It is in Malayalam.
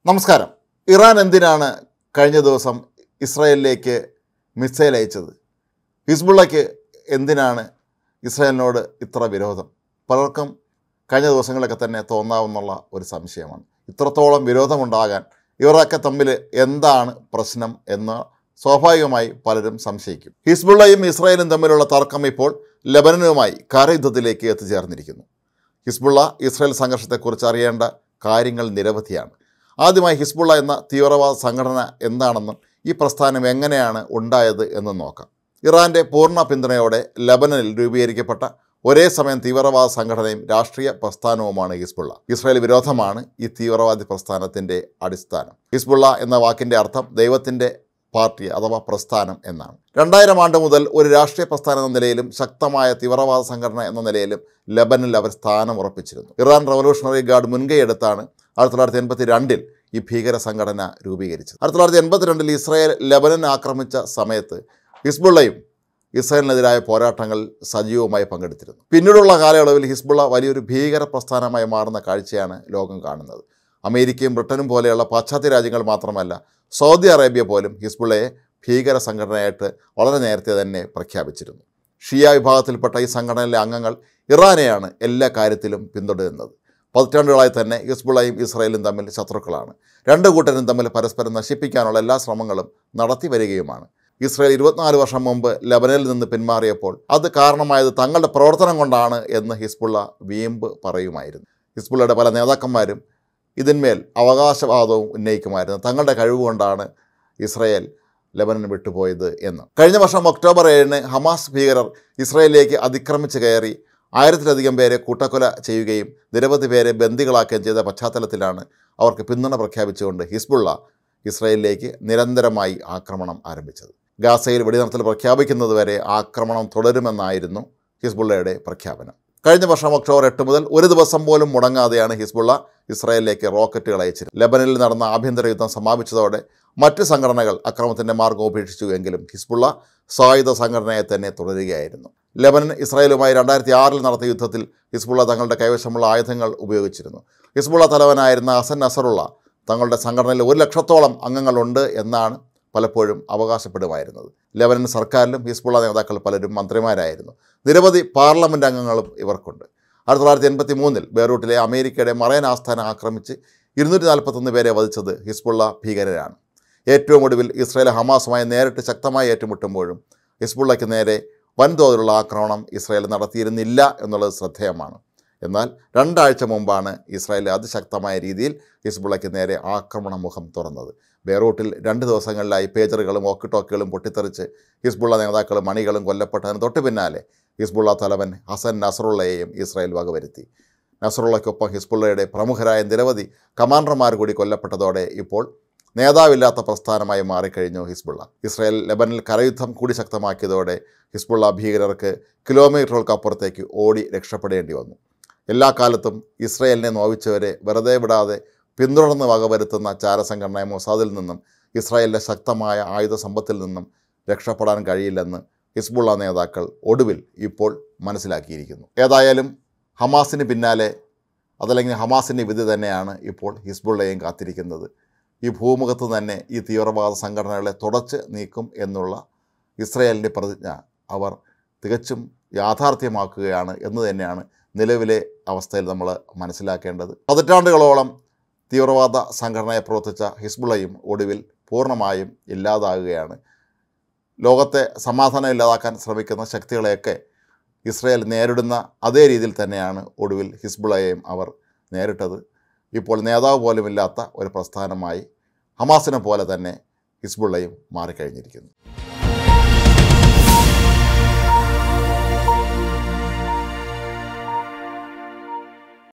നമസ്കാരം. ഇറാൻ എന്തിനാണ് കഴിഞ്ഞ ദിവസം ഇസ്രായേലിലേക്ക് മിസൈൽ അയച്ചത്? ഹിസ്ബുള്ളയ്ക്ക് എന്തിനാണ് ഇസ്രായേലിനോട് ഇത്ര വിരോധം? പലർക്കും കഴിഞ്ഞ ദിവസങ്ങളൊക്കെ തന്നെ തോന്നാവുന്നുള്ള ഒരു സംശയമാണ്. ഇത്രത്തോളം വിരോധമുണ്ടാകാൻ ഇവരൊക്കെ തമ്മിൽ എന്താണ് പ്രശ്നം എന്ന് സ്വാഭാവികമായി പലരും സംശയിക്കും. ഹിസ്ബുള്ളയും ഇസ്രായേലും തമ്മിലുള്ള തർക്കം ഇപ്പോൾ ലെബനനുമായി കരയുദ്ധത്തിലേക്ക് എത്തിച്ചേർന്നിരിക്കുന്നു. ഹിസ്ബുള്ള ഇസ്രായേൽ സംഘർഷത്തെക്കുറിച്ച് അറിയേണ്ട കാര്യങ്ങൾ നിരവധിയാണ്. ആദ്യമായി ഹിസ്ബുള്ള എന്ന തീവ്രവാദ സംഘടന എന്താണെന്നും ഈ പ്രസ്ഥാനം എങ്ങനെയാണ് ഉണ്ടായത് എന്നും നോക്കാം. ഇറാൻ്റെ പൂർണ്ണ പിന്തുണയോടെ ലെബനനിൽ രൂപീകരിക്കപ്പെട്ട ഒരേ സമയം തീവ്രവാദ സംഘടനയും രാഷ്ട്രീയ പ്രസ്ഥാനവുമാണ് ഹിസ്ബുള്ള. ഇസ്രായേൽ വിരോധമാണ് ഈ തീവ്രവാദി പ്രസ്ഥാനത്തിൻ്റെ അടിസ്ഥാനം. ഹിസ്ബുള്ള എന്ന വാക്കിൻ്റെ അർത്ഥം ദൈവത്തിൻ്റെ പാർട്ടി അഥവാ പ്രസ്ഥാനം എന്നാണ്. 2000 ആണ്ട് മുതൽ ഒരു രാഷ്ട്രീയ പ്രസ്ഥാനം എന്ന നിലയിലും ശക്തമായ തീവ്രവാദ സംഘടന എന്ന നിലയിലും ലെബനിൽ അവർ സ്ഥാനം ഉറപ്പിച്ചിരുന്നു. ഇറാൻ റവല്യൂഷണറി ഗാർഡ് മുൻകൈയെടുത്താണ് 1982 ഈ ഭീകര സംഘടന രൂപീകരിച്ചത്. 1982 ഇസ്രായേൽ ലെബനൻ ആക്രമിച്ച സമയത്ത് ഹിസ്ബുള്ളയും ഇസ്രായേലിനെതിരായ പോരാട്ടങ്ങളിൽ സജീവമായി പങ്കെടുത്തിരുന്നു. പിന്നീടുള്ള കാലയളവിൽ ഹിസ്ബുള്ള വലിയൊരു ഭീകര പ്രസ്ഥാനമായി മാറുന്ന കാഴ്ചയാണ് ലോകം കാണുന്നത്. അമേരിക്കയും ബ്രിട്ടനും പോലെയുള്ള പാശ്ചാത്യ രാജ്യങ്ങൾ മാത്രമല്ല, സൗദി അറേബ്യ പോലും ഹിസ്ബുള്ളയെ ഭീകര സംഘടനയായിട്ട് വളരെ നേരത്തെ തന്നെ പ്രഖ്യാപിച്ചിരുന്നു. ഷിയ വിഭാഗത്തിൽപ്പെട്ട ഈ സംഘടനയിലെ അംഗങ്ങൾ ഇറാനെയാണ് എല്ലാ കാര്യത്തിലും പിന്തുടരുന്നത്. പതിറ്റാണ്ടുകളായി തന്നെ ഹിസ്ബുള്ളയും ഇസ്രായേലും തമ്മിൽ ശത്രുക്കളാണ്. രണ്ടു കൂട്ടരും തമ്മിൽ പരസ്പരം നശിപ്പിക്കാനുള്ള എല്ലാ ശ്രമങ്ങളും നടത്തി വരികയുമാണ്. ഇസ്രായേൽ 24 വർഷം മുമ്പ് ലെബനനിൽ നിന്ന് പിന്മാറിയപ്പോൾ അത് കാരണമായത് തങ്ങളുടെ പ്രവർത്തനം കൊണ്ടാണ് എന്ന് ഹിസ്ബുള്ള വീമ്പ് പറയുമായിരുന്നു. ഹിസ്ബുള്ളയുടെ പല നേതാക്കന്മാരും ഇതിന്മേൽ അവകാശവാദവും ഉന്നയിക്കുമായിരുന്നു. തങ്ങളുടെ കഴിവുകൊണ്ടാണ് ഇസ്രായേൽ ലെബനൻ വിട്ടുപോയത് എന്ന്. കഴിഞ്ഞ വർഷം ഒക്ടോബർ 7 ഹമാസ് ഭീകരർ ഇസ്രായേലിലേക്ക് അതിക്രമിച്ച് കയറി 1000-ലധികം പേരെ കൂട്ടക്കൊല ചെയ്യുകയും നിരവധി പേരെ ബന്ദികളാക്കുകയും ചെയ്ത പശ്ചാത്തലത്തിലാണ് അവർക്ക് പിന്തുണ പ്രഖ്യാപിച്ചുകൊണ്ട് ഹിസ്ബുള്ള ഇസ്രായേലിലേക്ക് നിരന്തരമായി ആക്രമണം ആരംഭിച്ചത്. ഗാസയിൽ വെടിനിർത്തൽ പ്രഖ്യാപിക്കുന്നതുവരെ ആക്രമണം തുടരുമെന്നായിരുന്നു ഹിസ്ബുള്ളയുടെ പ്രഖ്യാപനം. കഴിഞ്ഞ വർഷം ഒക്ടോബർ 8 മുതൽ ഒരു ദിവസം പോലും മുടങ്ങാതെയാണ് ഹിസ്ബുള്ള ഇസ്രായേലിലേക്ക് റോക്കറ്റുകൾ അയച്ചത്. ലെബനനിൽ നടന്ന ആഭ്യന്തര യുദ്ധം സമാപിച്ചതോടെ മറ്റ് സംഘടനകൾ അക്രമത്തിൻ്റെ മാർഗം ഉപേക്ഷിച്ചു എങ്കിലും ഹിസ്ബുള്ള സായുധ സംഘടനയെ തന്നെ തുടരുകയായിരുന്നു. ലെബനൻ ഇസ്രായേലുമായി 2006 നടത്തിയ യുദ്ധത്തിൽ ഹിസ്ബുള്ള തങ്ങളുടെ കൈവശമുള്ള ആയുധങ്ങൾ ഉപയോഗിച്ചിരുന്നു. ഹിസ്ബുള്ള തലവനായിരുന്ന ഹസൻ നസറുള്ള തങ്ങളുടെ സംഘടനയിൽ 100,000-ഓളം അംഗങ്ങളുണ്ട് എന്നാണ് പലപ്പോഴും അവകാശപ്പെടുമായിരുന്നത്. ലെബനൻ സർക്കാരിലും ഹിസ്ബുള്ള നേതാക്കൾ പലരും മന്ത്രിമാരായിരുന്നു. നിരവധി പാർലമെൻറ്റ് അംഗങ്ങളും ഇവർക്കുണ്ട്. 1983 ബെയ്റൂട്ടിലെ അമേരിക്കയുടെ മറൈൻ ആസ്ഥാനം ആക്രമിച്ച് 241 പേരെ വധിച്ചത് ഹിസ്ബുള്ള ഭീകരരാണ്. ഏറ്റവും ഒടുവിൽ ഇസ്രായേൽ ഹമാസുമായി നേരിട്ട് ശക്തമായി ഏറ്റുമുട്ടുമ്പോഴും ഹിസ്ബുള്ളയ്ക്ക് നേരെ വൻതോതിലുള്ള ആക്രമണം ഇസ്രായേൽ നടത്തിയിരുന്നില്ല എന്നുള്ളത് ശ്രദ്ധേയമാണ്. എന്നാൽ 2 ആഴ്ച മുമ്പാണ് ഇസ്രായേൽ അതിശക്തമായ രീതിയിൽ ഹിസ്ബുള്ളയ്ക്ക് നേരെ ആക്രമണ മുഖം തുറന്നത്. ബെയ്റൂട്ടിൽ 2 ദിവസങ്ങളിലായി പേജറുകളും വോക്കിടോക്കികളും പൊട്ടിത്തെറിച്ച് ഹിസ്ബുള്ള നേതാക്കളും മണികളും കൊല്ലപ്പെട്ടതിന് തൊട്ടു പിന്നാലെ ഹിസ്ബുള്ള തലവൻ ഹസൻ നസറുള്ളയെയും ഇസ്രായേൽ വകവരുത്തി. നസറുള്ളയ്ക്കൊപ്പം ഹിസ്ബുള്ളയുടെ പ്രമുഖരായ നിരവധി കമാൻഡർമാർ കൂടി കൊല്ലപ്പെട്ടതോടെ ഇപ്പോൾ നേതാവില്ലാത്ത പ്രസ്ഥാനമായി മാറിക്കഴിഞ്ഞു ഹിസ്ബുള്ള. ഇസ്രായേൽ ലെബനിൽ കരയുദ്ധം കൂടി ശക്തമാക്കിയതോടെ ഹിസ്ബുള്ള ഭീകരർക്ക് കിലോമീറ്ററുകൾക്കപ്പുറത്തേക്ക് ഓടി രക്ഷപ്പെടേണ്ടി വന്നു. എല്ലാ കാലത്തും ഇസ്രായേലിനെ നോവിച്ചവരെ വെറുതെ വിടാതെ പിന്തുടർന്ന് വകവരുത്തുന്ന ചാരസംഘടന മൊസാദിൽ നിന്നും ഇസ്രായേലിൻ്റെ ശക്തമായ ആയുധ സമ്പത്തിൽ നിന്നും രക്ഷപ്പെടാൻ കഴിയില്ലെന്ന് ഹിസ്ബുള്ള നേതാക്കൾ ഒടുവിൽ ഇപ്പോൾ മനസ്സിലാക്കിയിരിക്കുന്നു. ഏതായാലും ഹമാസിന് പിന്നാലെ അതല്ലെങ്കിൽ ഹമാസിൻ്റെ വിധി തന്നെയാണ് ഇപ്പോൾ ഹിസ്ബുള്ളയെയും കാത്തിരിക്കുന്നത്. ഈ ഭൂമുഖത്ത് തന്നെ ഈ തീവ്രവാദ സംഘടനകളെ തുടച്ച് നീക്കും എന്നുള്ള ഇസ്രായേലിൻ്റെ പ്രതിജ്ഞ അവർ തികച്ചും യാഥാർത്ഥ്യമാക്കുകയാണ് എന്ന് തന്നെയാണ് നിലവിലെ അവസ്ഥയിൽ നമ്മൾ മനസ്സിലാക്കേണ്ടത്. പതിറ്റാണ്ടുകളോളം തീവ്രവാദ സംഘടനയെ പ്രവർത്തിച്ച ഹിസ്ബുള്ളയും ഒടുവിൽ പൂർണ്ണമായും ഇല്ലാതാകുകയാണ്. ലോകത്തെ സമാധാനം ഇല്ലാതാക്കാൻ ശ്രമിക്കുന്ന ശക്തികളെയൊക്കെ ഇസ്രായേൽ നേരിടുന്ന അതേ രീതിയിൽ തന്നെയാണ് ഒടുവിൽ ഹിസ്ബുള്ളയെയും അവർ നേരിട്ടത്. ഇപ്പോൾ നേതാവ് പോലുമില്ലാത്ത ഒരു പ്രസ്ഥാനമായി ഹമാസിനെ പോലെ തന്നെ ഹിസ്ബുള്ളയും മാറിക്കഴിഞ്ഞിരിക്കുന്നു.